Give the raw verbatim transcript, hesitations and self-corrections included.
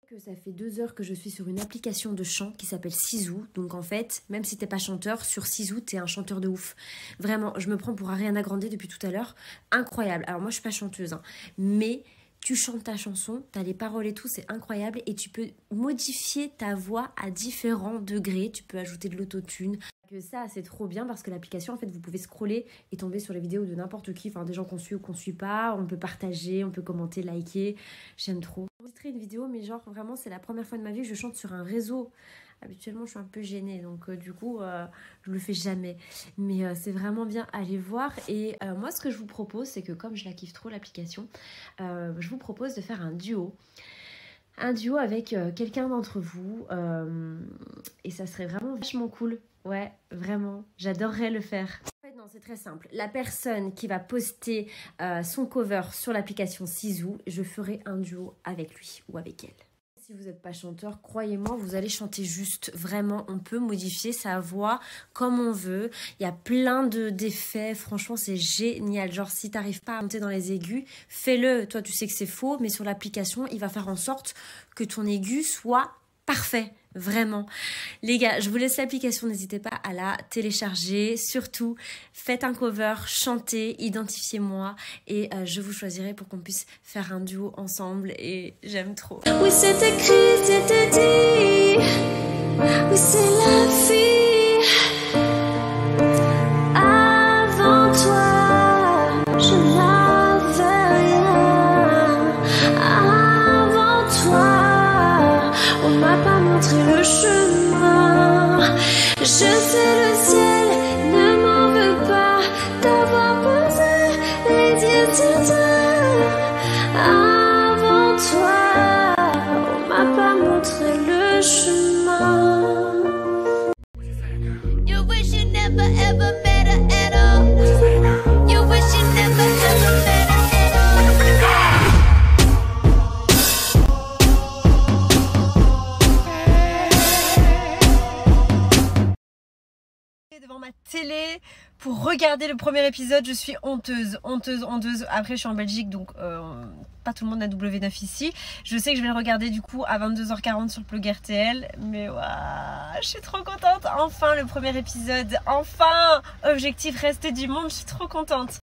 Que ça fait deux heures que je suis sur une application de chant qui s'appelle Sizou. Donc en fait, même si t'es pas chanteur, sur Sizou, t'es un chanteur de ouf. Vraiment, je me prends pour Ariana Grande depuis tout à l'heure. Incroyable. Alors moi, je suis pas chanteuse, hein, mais tu chantes ta chanson, t'as les paroles et tout, c'est incroyable. Et tu peux modifier ta voix à différents degrés. Tu peux ajouter de l'autotune. Que ça, c'est trop bien parce que l'application, en fait, vous pouvez scroller et tomber sur les vidéos de n'importe qui, enfin des gens qu'on suit ou qu'on suit pas. On peut partager, on peut commenter, liker. J'aime trop. J'ai enregistré une vidéo, mais genre vraiment, c'est la première fois de ma vie que je chante sur un réseau. Habituellement, je suis un peu gênée, donc euh, du coup, euh, je le fais jamais. Mais euh, c'est vraiment bien, allez voir. Et euh, moi, ce que je vous propose, c'est que comme je la kiffe trop, l'application, euh, je vous propose de faire un duo. Un duo avec euh, quelqu'un d'entre vous. Euh, et ça serait vraiment vachement cool. Ouais, vraiment, j'adorerais le faire. En fait, non, c'est très simple. La personne qui va poster euh, son cover sur l'application Sizou, je ferai un duo avec lui ou avec elle. Si vous n'êtes pas chanteur, croyez-moi, vous allez chanter juste. Vraiment, on peut modifier sa voix comme on veut. Il y a plein de d'effets. Franchement, c'est génial. Genre, si tu n'arrives pas à monter dans les aigus, fais-le. Toi, tu sais que c'est faux, mais sur l'application, il va faire en sorte que ton aigu soit parfait. Vraiment. Les gars, je vous laisse l'application, n'hésitez pas à la télécharger. Surtout, faites un cover, chantez, identifiez-moi et euh, je vous choisirai pour qu'on puisse faire un duo ensemble et j'aime trop. Oui, c'est écrit, c'était dit. Oui, c'est la vie. Avant toi, je n'avais rien. Avant toi, on m'a pas montré le chemin. Je sais le ciel ne m'en veut pas d'avoir posé les yeux sur toi. Avant toi, on m'a pas montré le chemin. You wish you never ever met her at all. You wish you never ever met her at all. Devant ma télé pour regarder le premier épisode, je suis honteuse, honteuse, honteuse. Après, je suis en Belgique, donc euh, pas tout le monde a W neuf ici. Je sais que je vais le regarder du coup à vingt-deux heures quarante sur Plug R T L, mais waouh, je suis trop contente. Enfin, le premier épisode, enfin, objectif rester du monde, je suis trop contente.